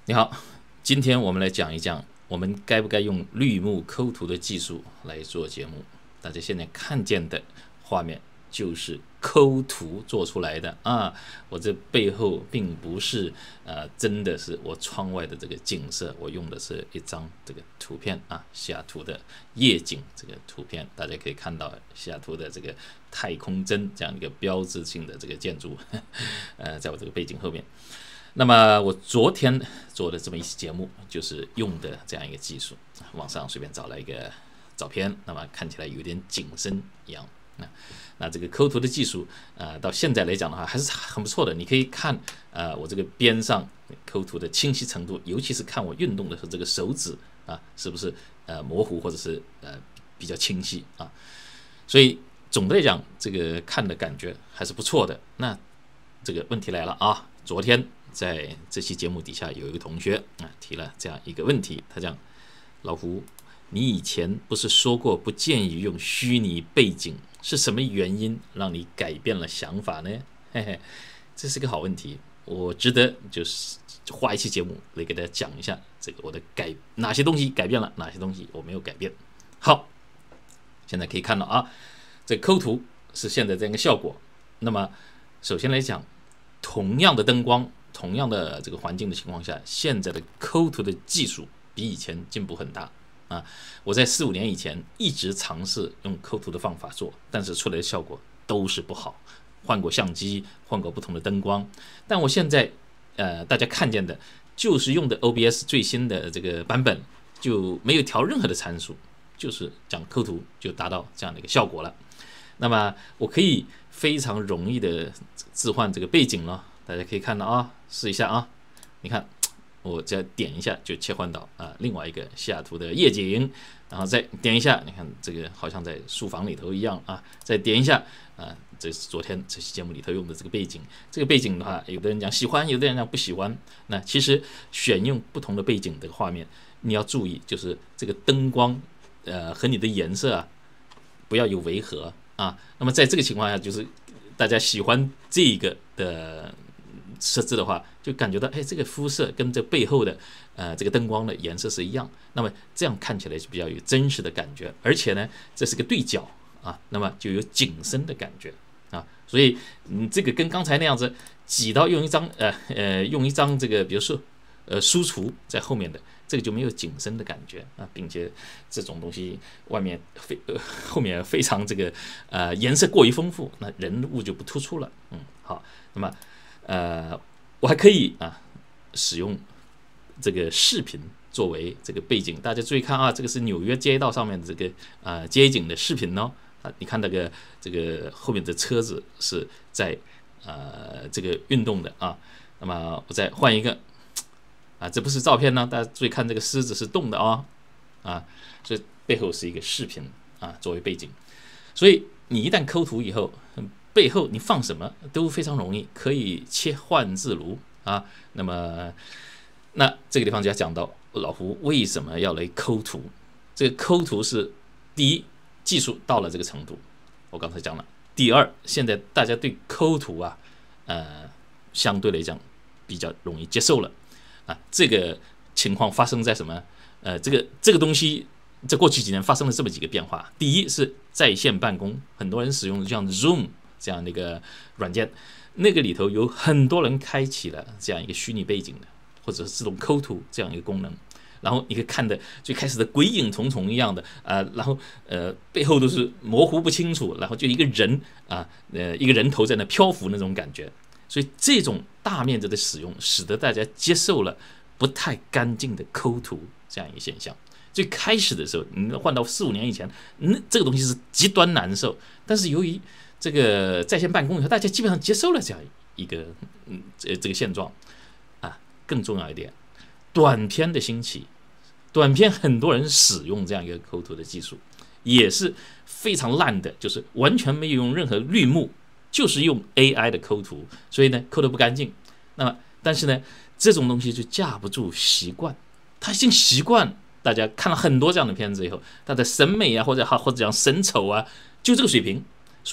你好，今天我们来讲一讲，我们该不该用绿幕抠图的技术来做节目。大家现在看见的画面就是抠图做出来的啊，我这背后并不是真的是我窗外的这个景色，我用的是一张这个图片啊，西雅图的夜景这个图片，大家可以看到西雅图的这个太空针这样一个标志性的这个建筑，在我这个背景后面。那么我昨天做的这么一期节目，就是用的这样一个技术，网上随便找了一个照片，那么看起来有点景深一样。那这个抠图的技术，到现在来讲的话，还是很不错的。你可以看，我这个边上抠图的清晰程度，尤其是看我运动的时候，这个手指啊，是不是模糊或者是比较清晰啊？所以总的来讲，这个看的感觉还是不错的。那这个问题来了啊，昨天在这期节目底下有一个同学提了这样一个问题，他讲：老胡，你以前不是说过不建议用虚拟背景，是什么原因让你改变了想法呢？嘿嘿，这是个好问题，我值得就是花一期节目来给大家讲一下这个我的哪些东西改变了，哪些东西我没有改变。好，现在可以看到啊，这抠图是现在这样一个效果。那么首先来讲，同样的灯光，同样的这个环境的情况下，现在的抠图的技术比以前进步很大啊！我在4、5年以前一直尝试用抠图的方法做，但是出来的效果都是不好。换过相机，换过不同的灯光，但我现在大家看见的就是用的 OBS 最新的这个版本，就没有调任何的参数，就是讲抠图就达到这样的一个效果了。那么我可以非常容易的置换这个背景了，大家可以看到啊，试一下啊，你看我只要点一下就切换到另外一个西雅图的夜景，然后再点一下，你看这个好像在书房里头一样啊，再点一下这是昨天这期节目里头用的这个背景。这个背景的话，有的人讲喜欢，有的人讲不喜欢。那其实选用不同的背景的画面，你要注意就是这个灯光和你的颜色啊不要有违和啊。那么在这个情况下，就是大家喜欢这个的设置的话，就感觉到这个肤色跟这背后的这个灯光的颜色是一样，那么这样看起来就比较有真实的感觉，而且呢，这是个对角啊，那么就有景深的感觉啊。所以这个跟刚才那样子挤到用一张这个比如说输出在后面的，这个就没有景深的感觉啊，并且这种东西外面后面非常这个颜色过于丰富，那人物就不突出了。好，那么我还可以使用这个视频作为这个背景，大家注意看啊，这个是纽约街道上面的这个街景的视频哦。你看这个后面的车子是在这个运动的啊。那么我再换一个这不是照片呢，大家注意看这个狮子是动的所以背后是一个视频作为背景。所以你一旦抠图以后，背后你放什么都非常容易，可以切换自如啊。那么这个地方就要讲到老胡为什么要来抠图。这个抠图是第一，技术到了这个程度，我刚才讲了。第二，现在大家对抠图相对来讲比较容易接受了这个情况发生在什么？这个东西在过去几年发生了这么几个变化。第一是在线办公，很多人使用像 Zoom 这样的一个软件，那个里头有很多人开启了这样一个虚拟背景的，或者是自动抠图这样一个功能。然后你可以看的最开始的鬼影重重一样的然后背后都是模糊不清楚，然后就一个人一个人头在那漂浮那种感觉。所以这种大面积的使用，使得大家接受了不太干净的抠图这样一个现象。最开始的时候，你换到4、5年以前，这个东西是极端难受。但是由于这个在线办公以后，大家基本上接受了这样一个这个现状更重要一点，短片的兴起，短片很多人使用这样一个抠图的技术，也是非常烂的，就是完全没有用任何绿幕，就是用 AI 的抠图，所以呢抠得不干净。那么但是呢，这种东西就架不住习惯，他已经习惯，大家看了很多这样的片子以后，他的审美或者讲审丑就这个水平，所以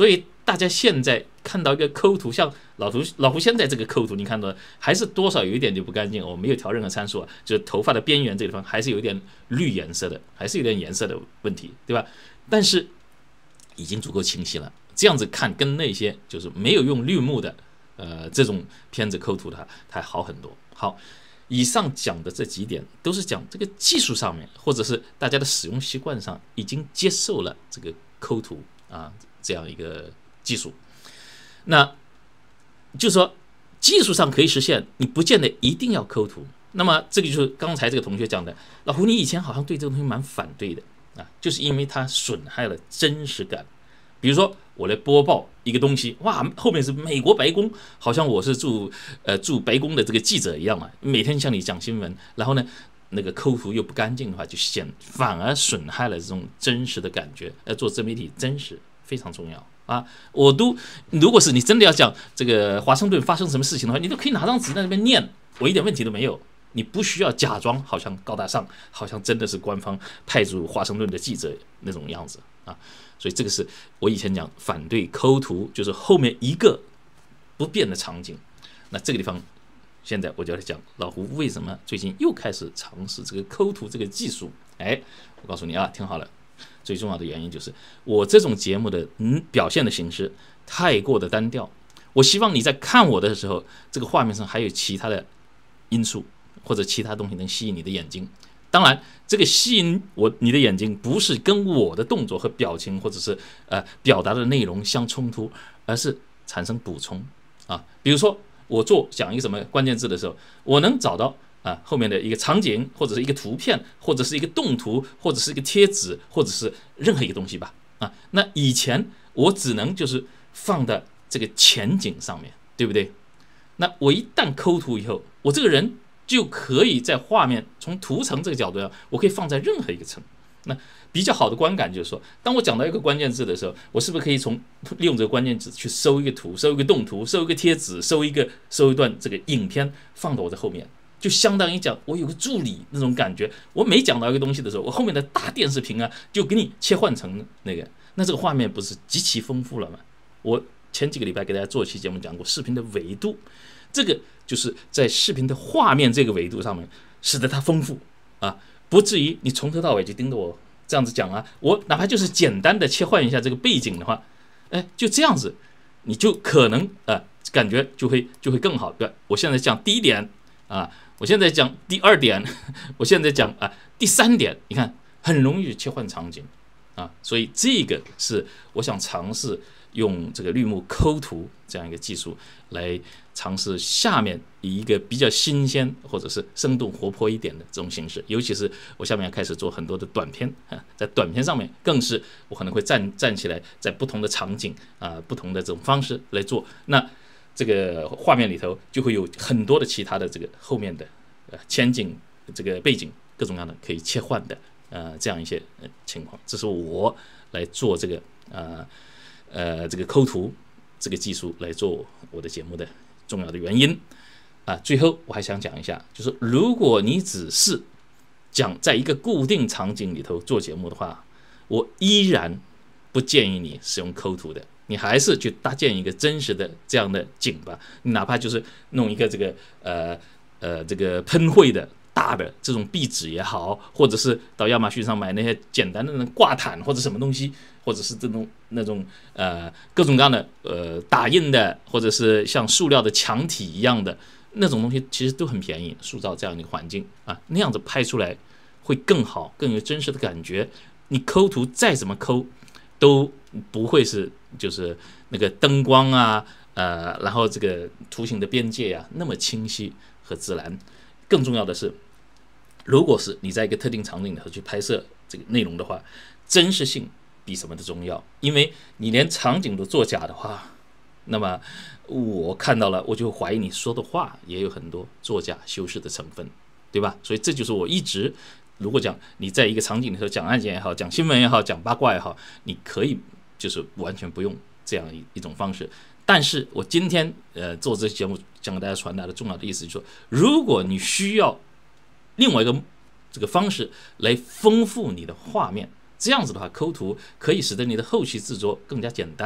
大家现在看到一个抠图，像老胡现在这个抠图，你看到还是多少有一点就不干净。我没有调任何参数啊，就是头发的边缘这个地方还是有点绿颜色的，还是有点颜色的问题，对吧？但是已经足够清晰了。这样子看，跟那些就是没有用绿幕的这种片子抠图的它好很多。好，以上讲的这几点都是讲这个技术上面，或者是大家的使用习惯上已经接受了这个抠图啊这样一个技术。那就是说技术上可以实现，你不见得一定要抠图。那么这个就是刚才这个同学讲的，老胡你以前好像对这个东西蛮反对的啊，就是因为它损害了真实感。比如说我来播报一个东西，哇，后面是美国白宫，好像我是驻白宫的这个记者一样嘛，每天向你讲新闻，然后呢那个抠图又不干净的话，就反而损害了这种真实的感觉。做自媒体真实非常重要啊！如果是你真的要讲这个华盛顿发生什么事情的话，你都可以拿张纸在那边念，我一点问题都没有。你不需要假装好像高大上，好像真的是官方派驻华盛顿的记者那种样子啊！所以这个是我以前讲反对抠图，就是后面一个不变的场景。那这个地方，现在我就来讲老胡为什么最近又开始尝试这个抠图这个技术。我告诉你啊，听好了。最重要的原因就是我这种节目的表现的形式太过的单调，我希望你在看我的时候，这个画面上还有其他的因素或者其他东西能吸引你的眼睛。当然，这个吸引你的眼睛不是跟我的动作和表情或者是表达的内容相冲突，而是产生补充啊。比如说我讲一个什么关键字的时候，我能找到后面的一个场景，或者是一个图片，或者是一个动图，或者是一个贴纸，或者是任何一个东西吧。那以前我只能就是放在这个前景上面，对不对？那我一旦抠图以后，我这个人就可以在画面从图层这个角度上，我可以放在任何一个层。那比较好的观感就是说，当我讲到一个关键字的时候，我是不是可以利用这个关键字去搜一个图，搜一个动图，搜一个贴纸，搜一段这个影片放到我的后面。就相当于讲我有个助理那种感觉，我每讲到一个东西的时候，我后面的大电视屏就给你切换成那个，那这个画面不是极其丰富了吗？我前几个礼拜给大家做一期节目讲过视频的维度，这个就是在视频的画面这个维度上面，使得它丰富啊，不至于你从头到尾就盯着我这样子讲啊。我哪怕就是简单的切换一下这个背景的话，就这样子，你就可能感觉就会更好。对，我现在讲第一点啊。我现在讲第二点，我现在讲第三点，你看很容易切换场景啊，所以这个是我想尝试用这个绿幕抠图这样一个技术来尝试下面以一个比较新鲜或者是生动活泼一点的这种形式，尤其是我下面要开始做很多的短片，在短片上面更是我可能会站起来，在不同的场景不同的这种方式来做。那这个画面里头就会有很多的其他的这个后面的前景、这个背景各种各样的可以切换的这样一些情况，这是我来做这个这个抠图这个技术来做我的节目的重要的原因最后我还想讲一下，就是如果你只是讲在一个固定场景里头做节目的话，我依然不建议你使用抠图的。你还是去搭建一个真实的这样的景吧，你哪怕就是弄一个这个这个喷绘的大的这种壁纸也好，或者是到亚马逊上买那些简单的那种挂毯或者什么东西，或者是那种各种各样的打印的，或者是像塑料的墙体一样的那种东西，其实都很便宜，塑造这样一个环境那样子拍出来会更好，更有真实的感觉。你抠图再怎么抠都不会是就是那个灯光然后这个图形的边界那么清晰和自然。更重要的是，如果是你在一个特定场景里头去拍摄这个内容的话，真实性比什么都重要。因为你连场景都作假的话，那么我看到了，我就怀疑你说的话也有很多作假修饰的成分，对吧？所以这就是我一直如果讲你在一个场景里头讲案件也好，讲新闻也好，讲八卦也好，你可以就是完全不用这样一种方式。但是我今天做这期节目想给大家传达的重要的意思就是说，如果你需要另外一个这个方式来丰富你的画面，这样子的话，抠图可以使得你的后期制作更加简单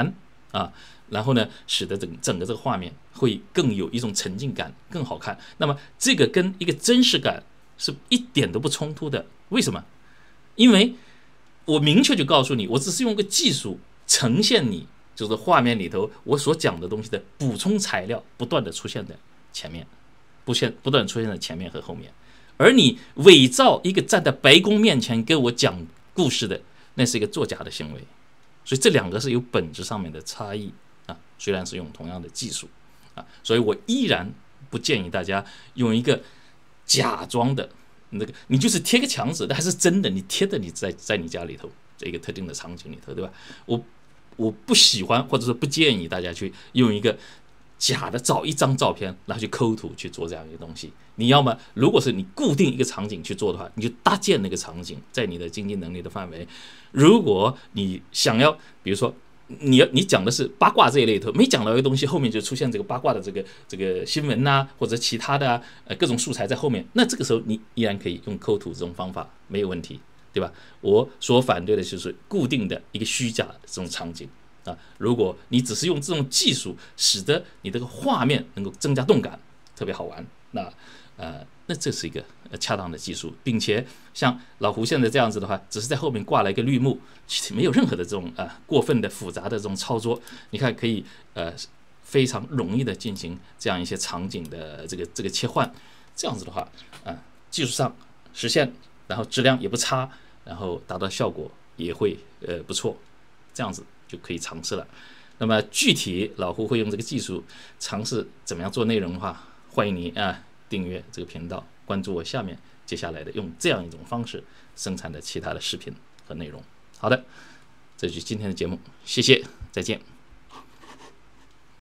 啊，然后呢，使得整个这个画面会更有一种沉浸感，更好看。那么这个跟一个真实感是一点都不冲突的。为什么？因为我明确就告诉你，我只是用个技术呈现你，就是画面里头我所讲的东西的补充材料，不断的出现在前面，不断地出现在前面和后面。而你伪造一个站在白宫面前跟我讲故事的，那是一个作假的行为。所以这两个是有本质上面的差异啊，虽然是用同样的技术啊，所以我依然不建议大家用一个假装的那个，你就是贴个墙纸，那还是真的，你贴的你在你家里头这一个特定的场景里头，对吧？我不喜欢或者说不建议大家去用一个假的找一张照片，然后去抠图去做这样一个东西。你要么如果是你固定一个场景去做的话，你就搭建那个场景在你的经济能力的范围。如果你想要，比如说你讲的是八卦这一类头，没讲到一个东西，后面就出现这个八卦的这个新闻呐、或者其他的各种素材在后面，那这个时候你依然可以用抠图这种方法，没有问题，对吧？我所反对的就是固定的一个虚假的这种场景啊。如果你只是用这种技术使得你这个画面能够增加动感，特别好玩，那这是一个恰当的技术，并且像老胡现在这样子的话，只是在后面挂了一个绿幕，其实没有任何的这种过分的复杂的这种操作。你看可以非常容易的进行这样一些场景的这个切换，这样子的话技术上实现，然后质量也不差，然后达到效果也会不错，这样子就可以尝试了。那么具体老胡会用这个技术尝试怎么样做内容的话，欢迎你订阅这个频道，关注我下面接下来的用这样一种方式生产的其他的视频和内容。好的，这就是今天的节目，谢谢，再见。